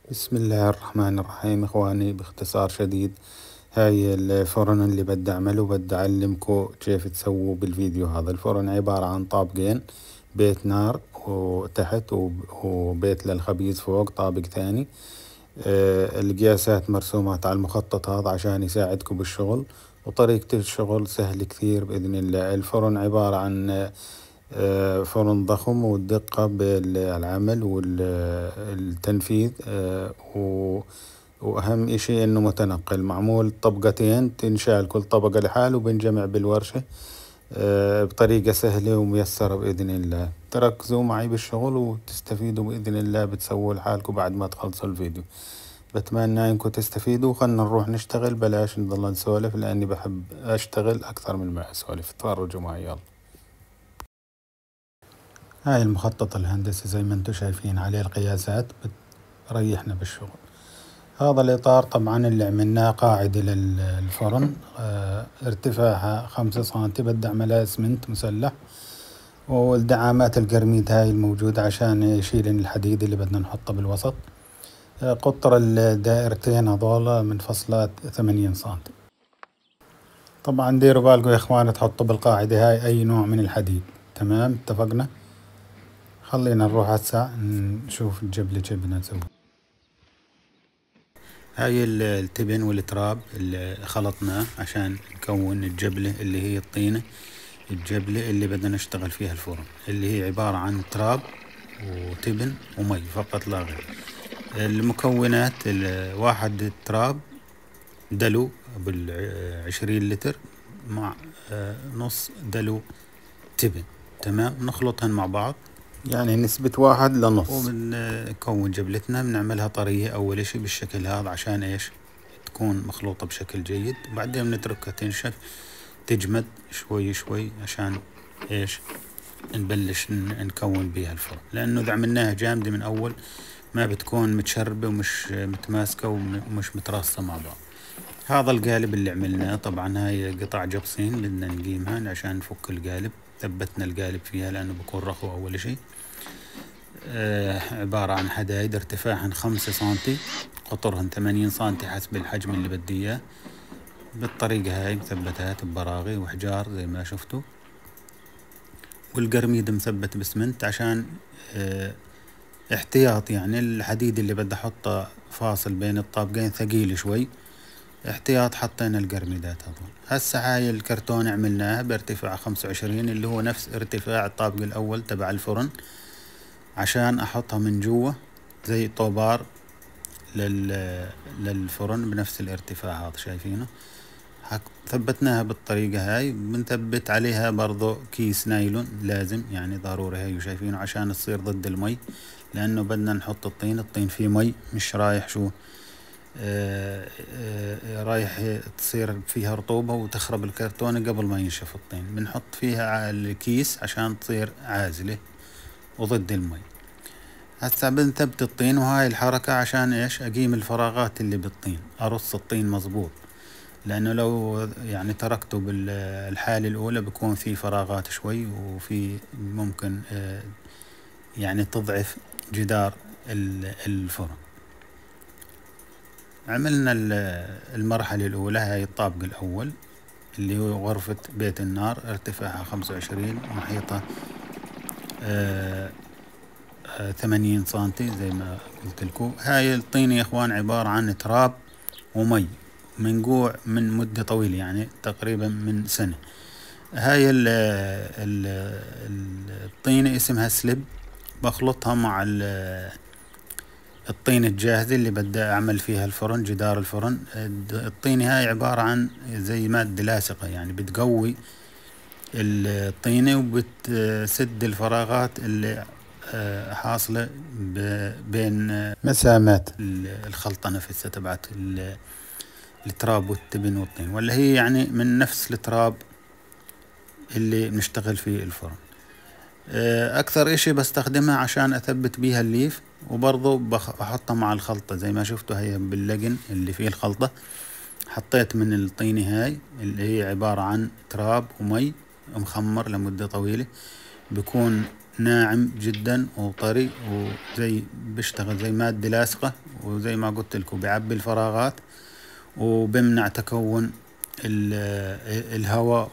بسم الله الرحمن الرحيم اخواني، باختصار شديد هاي الفرن اللي بدي اعمله. بدي اعلمكم كيف تسووا بالفيديو هذا. الفرن عبارة عن طابقين، بيت نار وتحت وبيت للخبيز فوق طابق ثاني. القياسات مرسومات على المخطط هذا عشان يساعدكم بالشغل، وطريقة الشغل سهل كثير بإذن الله. الفرن عبارة عن فرن ضخم، والدقة بالعمل والتنفيذ، وأهم إشي إنه متنقل، معمول طبقتين تنشال كل طبقة لحال وبنجمع بالورشة بطريقة سهلة وميسرة بإذن الله. تركزوا معي بالشغل وتستفيدوا بإذن الله، بتسووا لحالكم بعد ما تخلصوا الفيديو. بتمنى إنكم تستفيدوا. خلنا نروح نشتغل، بلاش نضل نسولف لأني بحب أشتغل أكثر من ما أسولف. تفرجوا معي يلا. هاي المخطط الهندسي زي ما انتم شايفين عليه القياسات، بتريحنا بالشغل. هذا الإطار طبعا اللي عملناه قاعدة للفرن، ارتفاعها 5 سنتي. بدي أعملها اسمنت مسلح، والدعامات القرميد هاي الموجودة عشان يشيل الحديد اللي بدنا نحطه بالوسط. قطر الدائرتين هذول من فصلات 80 سنتي. طبعا ديروا بالكم يا اخوان تحطوا بالقاعدة هاي اي نوع من الحديد. تمام، اتفقنا. خلينا نروح هسه نشوف الجبلة كيف بدنا نسوي. هاي التبن والتراب اللي خلطناه عشان نكون الجبلة اللي هي الطينة. الجبلة اللي بدنا نشتغل فيها الفرن، اللي هي عبارة عن تراب وتبن ومي فقط لا غير. المكونات: واحد تراب دلو بال20 لتر مع نص دلو تبن. تمام، نخلطهن مع بعض يعني نسبة 1:1. وبنكون جبلتنا، بنعملها طرية أول إشي بالشكل هذا عشان إيش تكون مخلوطة بشكل جيد. وبعدين بنتركها تنشف تجمد شوي شوي عشان إيش نبلش نكون بيها الفرن، لأنه إذا عملناها جامدة من أول ما بتكون متشربة ومش متماسكة ومش متراصة مع بعض. هذا القالب اللي عملناه، طبعا هاي قطع جبصين بدنا نقيمها عشان نفك القالب. ثبتنا القالب فيها لأنه بكون رخو أول إشي. عبارة عن حدايد ارتفاعهن 5 سنتي، قطرهن 80 سنتي حسب الحجم اللي بدي إياه. بالطريقة هاي مثبتات ببراغي وحجار زي ما شفتوا، والقرميد مثبت بسمنت عشان احتياط. يعني الحديد اللي بدي احطه فاصل بين الطابقين ثقيل شوي، احتياط حطينا القرميدات هذول. هسه هاي الكرتون عملناها بارتفاع 25 اللي هو نفس ارتفاع الطابق الاول تبع الفرن، عشان احطها من جوا زي طوبار للفرن بنفس الارتفاع هذا شايفينه. ثبتناها بالطريقة هاي. بنثبت عليها برضو كيس نايلون لازم، يعني ضروري هاي شايفينه عشان تصير ضد المي، لانه بدنا نحط الطين فيه مي، مش رايح شو رايح تصير فيها رطوبة وتخرب الكرتونة قبل ما ينشف الطين. بنحط فيها على الكيس عشان تصير عازلة وضد المي. هسه بنثبت الطين، وهاي الحركة عشان ايش اقيم الفراغات اللي بالطين، ارص الطين مظبوط، لانه لو يعني تركته بالحالة الاولى بكون في فراغات شوي، وفي ممكن يعني تضعف جدار الفرن. عملنا المرحلة الاولى، هاي الطابق الاول اللي هو غرفة بيت النار، ارتفاعها 25 ومحيطها 80 سنتي زي ما قلت لكم. هاي الطينة يا اخوان عبارة عن تراب ومي منقوع من مدة طويلة، يعني تقريبا من سنة. هاي الطينة اسمها سلب، بخلطها مع الطينة الجاهزة اللي بدي اعمل فيها الفرن، جدار الفرن. الطينة هاي عبارة عن زي مادة لاصقة، يعني بتقوي الطينة وبتسد الفراغات اللي حاصلة بين مسامات الخلطة نفسها تبعت التراب والتبن والطين، ولا هي يعني من نفس التراب اللي بنشتغل فيه الفرن. اكثر اشي بستخدمها عشان اثبت بيها الليف، وبرضو بحطها مع الخلطة زي ما شفتوا هي باللجن اللي فيه الخلطة. حطيت من الطينة هاي اللي هي عبارة عن تراب ومي مخمر لمدة طويلة، بيكون ناعم جدا وطري، وزي بيشتغل زي مادة لاصقة وزي ما قلت لكم بيعبي الفراغات وبمنع تكون الهواء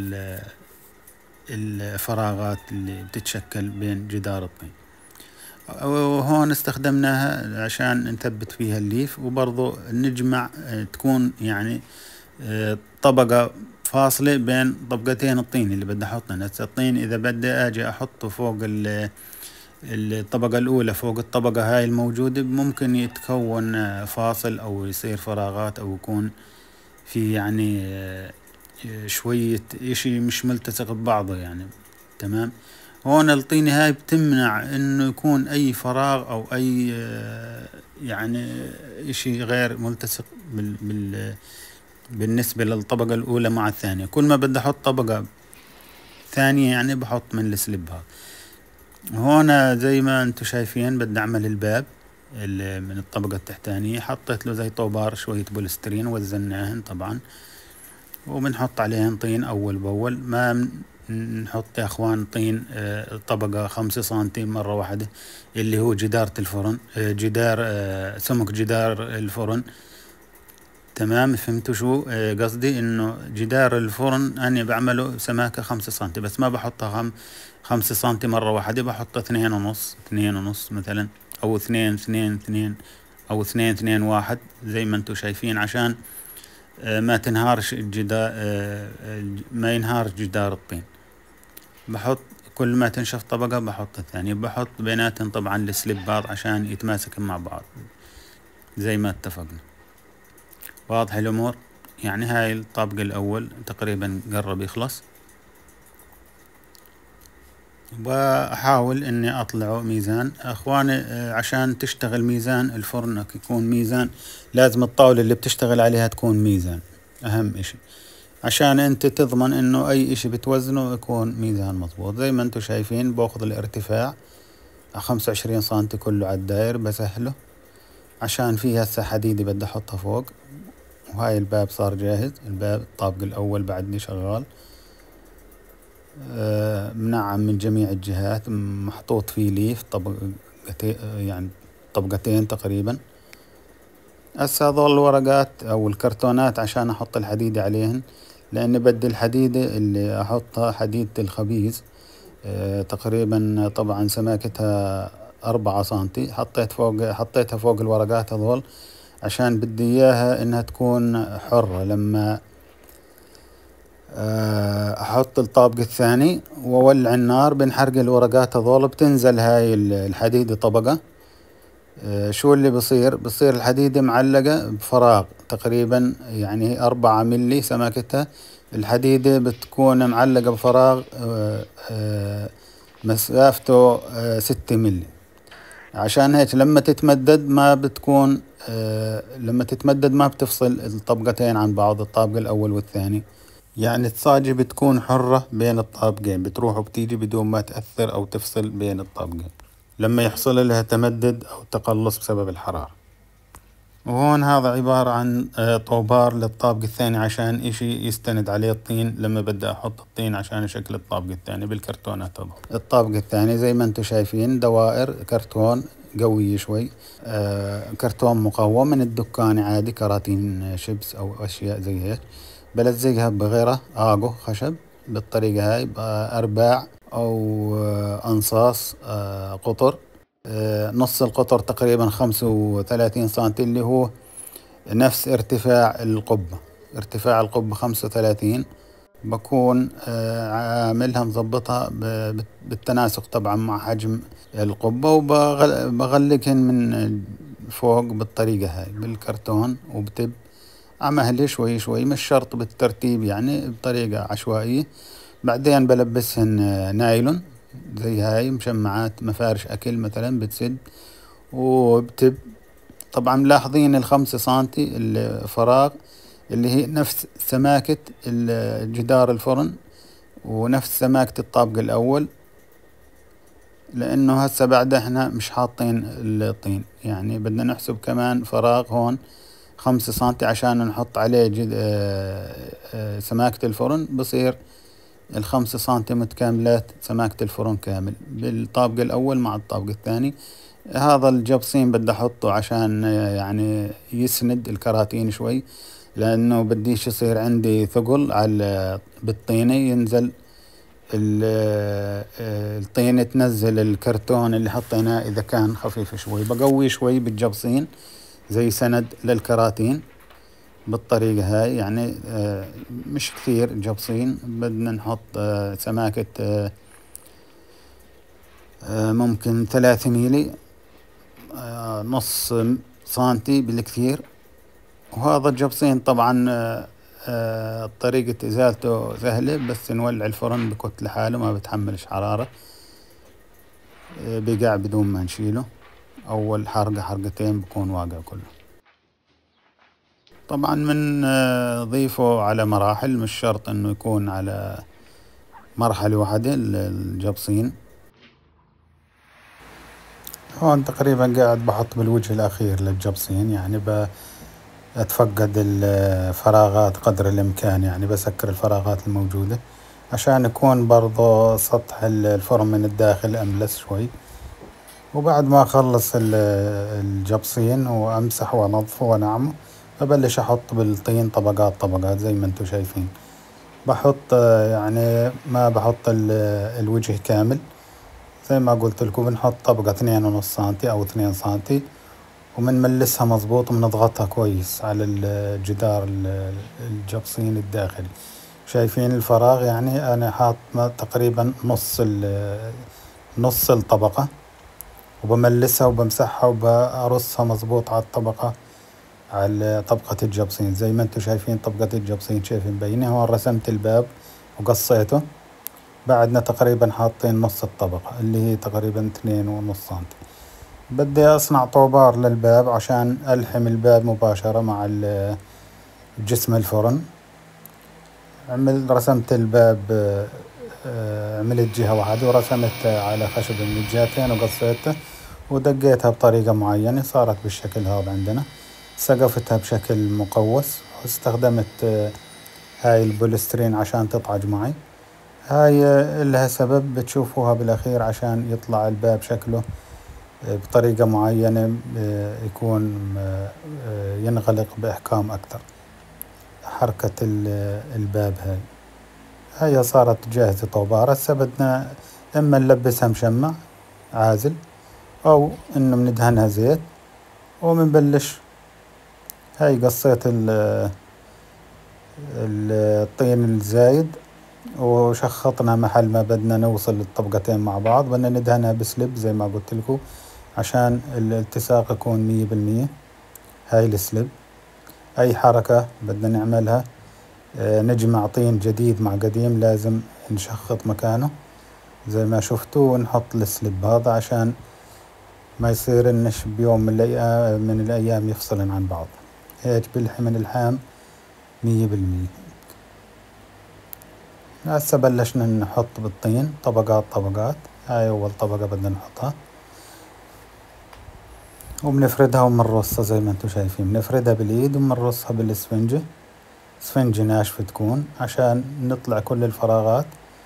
والفراغات اللي بتتشكل بين جدار الطين. وهون استخدمناها عشان نثبت فيها الليف، وبرضو نجمع تكون يعني طبقة فاصلة بين طبقتين الطين اللي بدي احطهن. هسه الطين اذا بدي اجي احطه فوق الطبقة الاولى فوق الطبقة هاي الموجودة، ممكن يتكون فاصل او يصير فراغات او يكون في يعني شوية اشي مش ملتصق ببعضه يعني. تمام. هون الطينة هاي بتمنع انه يكون اي فراغ او اي يعني اشي غير ملتصق بالنسبة للطبقة الاولى مع الثانية. كل ما بدي احط طبقة ثانية يعني بحط من السليب هذا. هون زي ما انتم شايفين بدي اعمل الباب من الطبقة التحتانية، حطيت له زي طوبار شوية بوليسترين وزناهن طبعا، وبنحط عليهن طين اول باول. ما نحط يا اخوان طين طبقة 5 سنتي مرة واحدة، اللي هو جدار الفرن، جدار سمك جدار الفرن. تمام. فهمتوا شو قصدي؟ انه جدار الفرن انا بعمله سماكة 5 سنتي، بس ما بحطها 5 سنتي مرة واحدة، بحط 2.5 مثلا، او 2 او 2.1 زي ما انتوا شايفين، عشان ما تنهارش الجدار، ما ينهار جدار الطين. بحط كل ما تنشف طبقة بحط الثانية، بحط بيناتهم طبعا السليبات عشان يتماسك مع بعض زي ما اتفقنا. واضح الامور؟ يعني هاي الطابق الاول تقريبا قرب يخلص، واحاول اني اطلعه ميزان اخواني. عشان تشتغل ميزان الفرن يكون ميزان، لازم الطاولة اللي بتشتغل عليها تكون ميزان، اهم اشي عشان انت تضمن انه اي اشي بتوزنه يكون ميزان مضبوط. زي ما انتم شايفين باخذ الارتفاع 25 سنتي كله على الداير بسهله، عشان في هسه حديدة بدي احطها فوق. وهاي الباب صار جاهز، الباب الطابق الاول بعدني شغال، منعم من جميع الجهات، محطوط فيه ليف يعني طبقتين تقريبا. هسه هذول الورقات او الكرتونات عشان احط الحديدة عليهن، لان بدي الحديدة اللي احطها حديدة الخبيز، تقريبا طبعا سماكتها 4 سنتي. حطيتها فوق الورقات هذول عشان بدي اياها انها تكون حرة. لما احط الطابق الثاني واولع النار بنحرق الورقات هذول، بتنزل هاي الحديدة طبقة. شو اللي بصير الحديدة معلقة بفراغ تقريبا يعني 4 ملي سماكتها. الحديدة بتكون معلقة بفراغ مسافته 6 ملي. عشان هيك لما تتمدد ما بتفصل الطبقتين عن بعض، الطابق الأول والثاني. يعني الصاجة بتكون حرة بين الطابقين، بتروح وبتيجي بدون ما تأثر أو تفصل بين الطابقين لما يحصل لها تمدد أو تقلص بسبب الحرارة. وهون هذا عبارة عن طوبار للطابق الثاني عشان اشي يستند عليه الطين لما بدي احط الطين عشان شكل الطابق الثاني بالكرتونات هذا. الطابق الثاني زي ما انتم شايفين دوائر كرتون قوية شوي، كرتون مقوى من الدكان عادي، كراتين شيبس او اشياء زي هيك. بلزقها بغيره اغو خشب بالطريقة هاي بأرباع او انصاص قطر. نص القطر تقريبا 35 سنتي، اللي هو نفس ارتفاع القبة. ارتفاع القبة 35. بكون عاملها مضبطها بالتناسق طبعا مع حجم القبة، وبغلقهن من فوق بالطريقة هاي بالكرتون وبتب عمهلي شوي شوي، مش شرط بالترتيب يعني بطريقة عشوائية. بعدين بلبسهن نايلون زي هاي مشمعات مفارش أكل مثلا بتسد وبتب. طبعا ملاحظين 5 سنتي الفراغ اللي هي نفس سماكة جدار الفرن ونفس سماكة الطابق الأول، لأنه هسه بعد احنا مش حاطين الطين، يعني بدنا نحسب كمان فراغ هون 5 سنتي عشان نحط عليه سماكة الفرن. بصير 5 سنتي متكاملات سماكة الفرن كامل بالطابق الأول مع الطابق الثاني. هذا الجبصين بدي احطه عشان يعني يسند الكراتين شوي، لانه بديش يصير عندي ثقل على بالطينة، ينزل الطينة تنزل الكرتون اللي حطيناه اذا كان خفيف شوي. بقوي شوي بالجبصين زي سند للكراتين بالطريقة هاي يعني. مش كثير جبصين، بدنا نحط سماكة ممكن 3 ميلي، نص سنتي بالكثير. وهذا الجبصين طبعا طريقة ازالته سهلة، بس نولع الفرن بكت لحاله، ما بتحملش حرارة، بقع بدون ما نشيله. اول حرقة حرقتين بكون واقع كله. طبعا من ضيفه على مراحل، مش شرط انه يكون على مرحلة واحدة الجبصين. هون تقريبا قاعد بحط بالوجه الاخير للجبصين، يعني اتفقد الفراغات قدر الامكان، يعني بسكر الفراغات الموجودة عشان يكون برضو سطح الفرن من الداخل املس شوي. وبعد ما اخلص الجبصين وامسح وانظفه ونعمه، ببلش احط بالطين طبقات طبقات زي ما انتم شايفين. بحط يعني ما بحط الوجه كامل، زي ما قلت لكم بنحط طبقة 2.5 سنتي او 2 سنتي، ومنملسها مظبوط ومنضغطها كويس على الجدار الجبصين الداخلي. شايفين الفراغ؟ يعني انا حاط تقريبا نص الطبقة، وبملسها وبمسحها وبرصها مظبوط على الطبقة، على طبقة الجبصين. زي ما انتم شايفين طبقة الجبصين شايف مبينة. هون رسمت الباب وقصيته، بعدنا تقريبا حاطين نص الطبقة اللي هي تقريبا 2.5 سنتي. بدي اصنع طوبار للباب عشان الحم الباب مباشرة مع جسم الفرن. رسمت الباب، عملت جهة واحدة ورسمت على خشب من الجهتين وقصيته ودقيتها بطريقة معينة، صارت بالشكل هذا عندنا. سقفتها بشكل مقوس، واستخدمت هاي البوليسترين عشان تطعج معي. هاي لها سبب بتشوفوها بالأخير، عشان يطلع الباب شكله بطريقة معينة، يكون ينغلق بإحكام أكثر. حركة الباب هاي صارت جاهزة طوبارة. هسه بدنا إما نلبسها مشمع عازل، أو إنه بندهنها زيت ومنبلش. هاي قصيت الطين الزايد وشخطنا محل ما بدنا نوصل الطبقتين مع بعض. بدنا ندهنها بسلب زي ما قلت لكم عشان الالتصاق يكون 100%. هاي السلب. أي حركة بدنا نعملها نجمع طين جديد مع قديم، لازم نشخط مكانه زي ما شفتوا، ونحط السلب هذا عشان ما يصير النش بيوم من الأيام يفصلن عن بعض. هيك بلحم من الحام 100%. هسه بلشنا نحط بالطين طبقات طبقات. هاي أول طبقة بدنا نحطها وبنفردها وبنرصها زي ما انتم شايفين. بنفردها بالإيد وبنرصها بالإسفنجة، إسفنجة ناشفة تكون عشان نطلع كل الفراغات.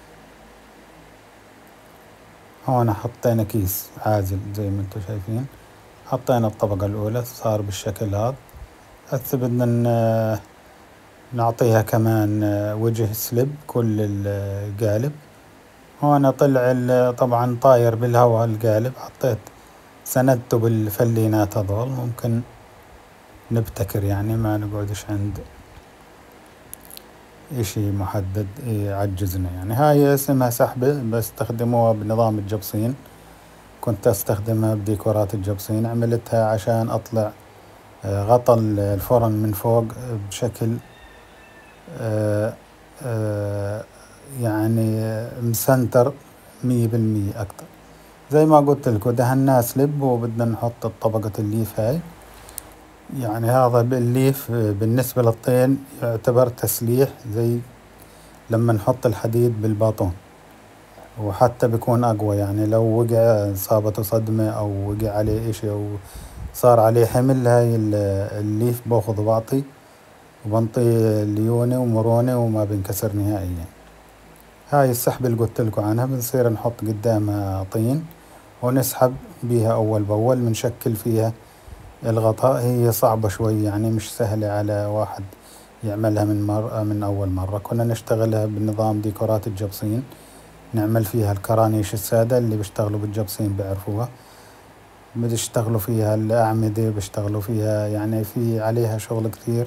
هون حطينا كيس عازل زي ما انتم شايفين، حطينا الطبقة الأولى صار بالشكل هذا. هسه بدنا نعطيها كمان وجه سلب كل القالب. هون طلع طبعا طاير بالهواء القالب، حطيت سندته بالفلينات هذول. ممكن نبتكر يعني، ما نقعدش عند اشي محدد يعجزنا يعني. هاي اسمها سحبة، بستخدموها بنظام الجبصين، كنت استخدمها بديكورات الجبصين. عملتها عشان اطلع غطى الفرن من فوق بشكل يعني مسنتر 100% أكتر. زي ما قلت لكم دهنا سلب، وبدنا نحط طبقة الليف هاي. يعني هذا الليف بالنسبة للطين يعتبر تسليح، زي لما نحط الحديد بالباطون، وحتى بيكون أقوى. يعني لو وقع صابته صدمة أو وقع عليه إشي أو صار عليه حمل، هاي الليف باخذ وبعطي وبنطي ليونة ومرونة وما بنكسر نهائيا. هاي السحبة اللي قلت لكم عنها بنصير نحط قدامها طين ونسحب بيها أول بأول، بنشكل فيها الغطاء. هي صعبة شوي يعني، مش سهلة على واحد يعملها من أول مرة. كنا نشتغلها بنظام ديكورات الجبصين، نعمل فيها الكرانيش السادة اللي بيشتغلوا بالجبصين بيعرفوها، بيشتغلوا فيها الأعمدة، بيشتغلوا فيها يعني في عليها شغل كثير.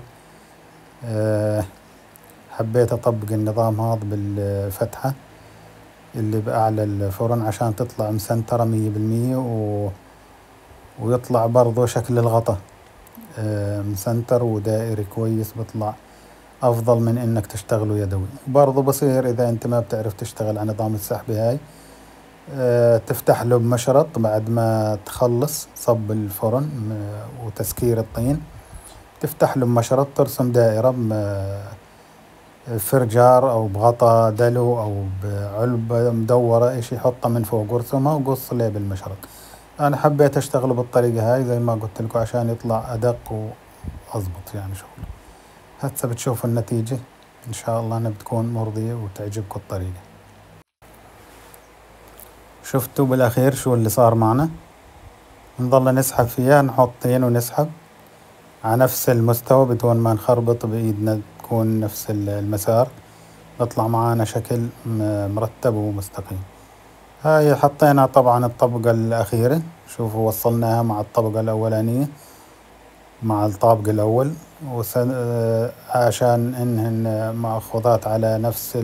حبيت أطبق النظام هذا بالفتحة اللي بأعلى الفرن عشان تطلع مسنترة 100%، ويطلع برضو شكل الغطا مسنتر ودائري كويس، بيطلع أفضل من إنك تشتغله يدوي. برضو بصير إذا أنت ما بتعرف تشتغل على نظام السحبة هاي، تفتح له بمشرط بعد ما تخلص صب الفرن وتسكير الطين، تفتح له بمشرط، ترسم دائرة بفرجار أو بغطا دلو أو بعلبة مدورة إشي، حطها من فوق وارسمها وقص ليه بالمشرط. أنا حبيت أشتغله بالطريقة هاي زي ما قلت لكم عشان يطلع أدق وأضبط يعني شغله. هسه بتشوفوا النتيجة إن شاء الله أنا بتكون مرضية وتعجبكم الطريقة. شفتوا بالأخير شو اللي صار معنا؟ نظل نسحب فيها، نحط طين ونسحب على نفس المستوى بدون ما نخربط بإيدنا، تكون نفس المسار، بطلع معانا شكل مرتب ومستقيم. هاي حطينا طبعا الطبقة الأخيرة، شوفوا وصلناها مع الطبقة الأولانية مع الطابق الأول، عشان إنهن مأخوذات على نفس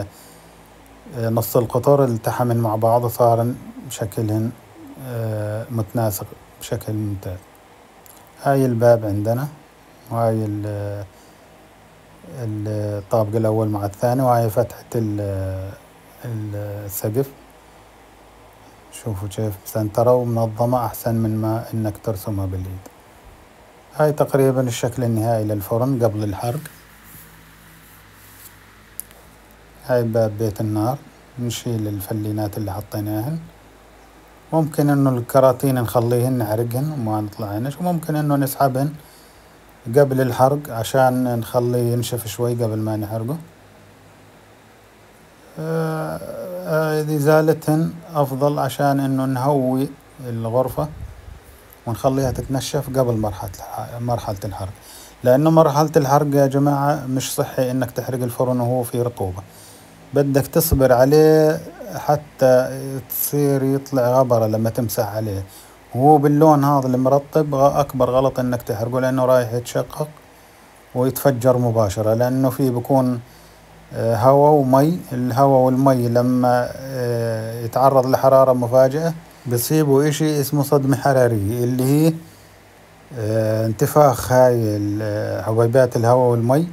نص القطر، التحمن مع بعض وصار شكلهن متناسق بشكل ممتاز. هاي الباب عندنا، وهاي الطابق الأول مع الثاني، وهاي فتحة السقف. شوفوا كيف مسنترة ومنظمة أحسن من ما إنك ترسمها باليد. هاي تقريبا الشكل النهائي للفرن قبل الحرق. هاي باب بيت النار، نشيل الفلينات اللي حطيناهن. ممكن إنه الكراتين نخليهن نعرقهن وما نطلعهنش، وممكن إنه نسحبهن قبل الحرق عشان نخليه ينشف شوي قبل ما نحرقه. إزالتهن أفضل عشان إنه نهوي الغرفة ونخليها تتنشف قبل مرحلة الحرق، لأنه مرحلة الحرق يا جماعة مش صحي إنك تحرق الفرن وهو فيه رطوبة، بدك تصبر عليه حتى تصير يطلع غبرة لما تمسح عليه، وهو باللون هذا المرطب أكبر غلط إنك تحرقه، لأنه رايح يتشقق ويتفجر مباشرة، لأنه فيه بيكون هواء ومي. الهواء والمي لما يتعرض لحرارة مفاجئة بيصيبوا إشي اسمه صدمة حرارية، اللي هي انتفاخ هاي حبيبات الهواء والمي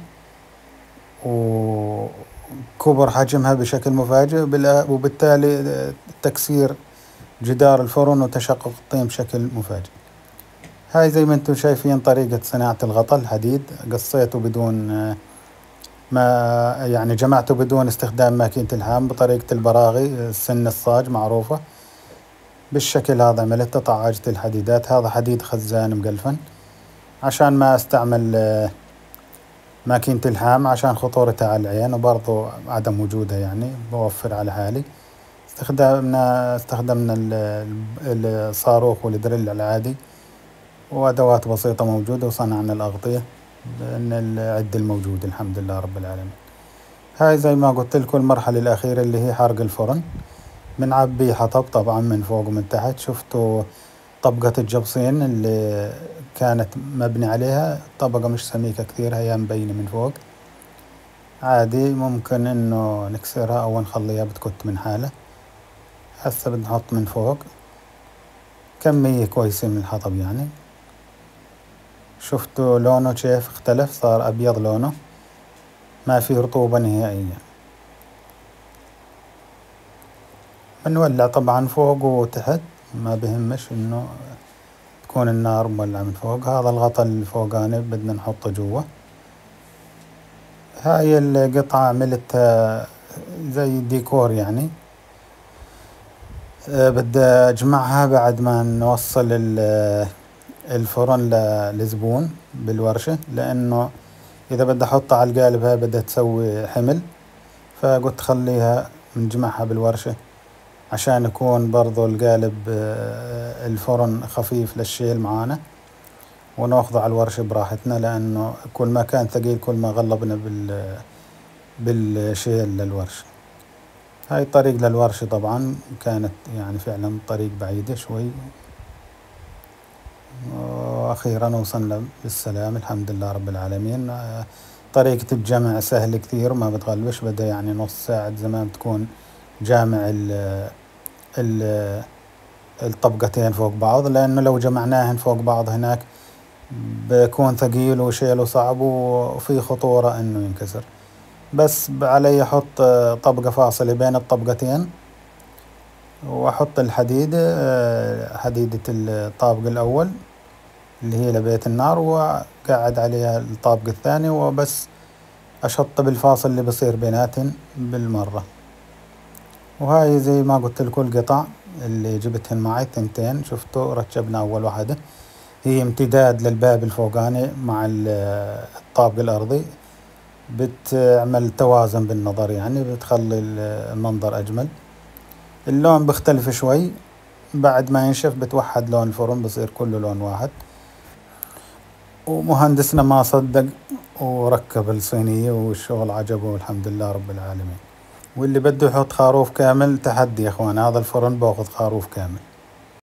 وكبر حجمها بشكل مفاجئ، وبالتالي تكسير جدار الفرن وتشقق الطين بشكل مفاجئ. هاي زي ما انتم شايفين طريقة صناعة الغطاء الحديد، قصيته بدون ما يعني جمعته بدون استخدام ماكينة الحام بطريقة البراغي، السن الصاج معروفة بالشكل هذا. عملت طعاجة الحديدات، هذا حديد خزان مقلفن عشان ما استعمل ماكينة الحام عشان خطورتها على العين، وبرضو عدم وجودها يعني بوفر على حالي. استخدمنا الصاروخ والدريل العادي وأدوات بسيطة موجودة، وصنعنا الأغطية بأن العد الموجود الحمد لله رب العالمين. هاي زي ما قلت لكم المرحلة الأخيرة اللي هي حرق الفرن، بنعبي حطب طبعا من فوق ومن تحت. شفتوا طبقة الجبصين اللي كانت مبني عليها طبقة مش سميكة كثير، هي مبينة من فوق عادي، ممكن انه نكسرها او نخليها بتكت من حالة. هسه بنحط من فوق كمية كويسة من الحطب يعني. شفتوا لونه كيف اختلف، صار ابيض لونه، ما فيه رطوبة نهائيا. بنولع طبعا فوق وتحت، ما بهمش انه تكون النار مولعة من فوق. هذا الغطاء الفوقاني بدنا نحطه جوا. هاي القطعة عملتها زي ديكور يعني، بدي اجمعها بعد ما نوصل الفرن للزبون بالورشة، لانه اذا بدي احطها على القالب هاي بدها تسوي حمل، فقلت خليها نجمعها بالورشة عشان يكون برضو القالب الفرن خفيف للشيل معانا، وناخذه على الورش براحتنا، لأنه كل ما كان ثقيل كل ما غلبنا بالشيل للورش. هاي الطريق للورشة طبعا كانت يعني فعلا طريق بعيدة شوي، وأخيرا وصلنا بالسلام الحمد لله رب العالمين. طريقة الجمع سهل كثير ما بتغلبش، بدها يعني نص ساعة زمان تكون جامع الطبقتين فوق بعض، لأنه لو جمعناهن فوق بعض هناك بيكون ثقيل وشيله صعب وفي خطورة إنه ينكسر. بس علي أحط طبقة فاصلة بين الطبقتين، وأحط الحديدة حديدة الطابق الأول اللي هي لبيت النار، وقاعد عليها الطابق الثاني، وبس أشط بالفاصل اللي بصير بيناتن بالمرة. وهاي زي ما قلت لكم القطع اللي جبتهن معي ثنتين، شفتوا ركبنا أول واحدة هي امتداد للباب الفوقاني مع الطابق الأرضي، بتعمل توازن بالنظر، يعني بتخلي المنظر أجمل. اللون بيختلف شوي بعد ما ينشف، بتوحد لون الفرن بصير كله لون واحد. ومهندسنا ما صدق وركب الصينية والشغل عجبه والحمد لله رب العالمين. واللي بده يحط خروف كامل تحدي يا اخوان، هذا الفرن باخذ خروف كامل.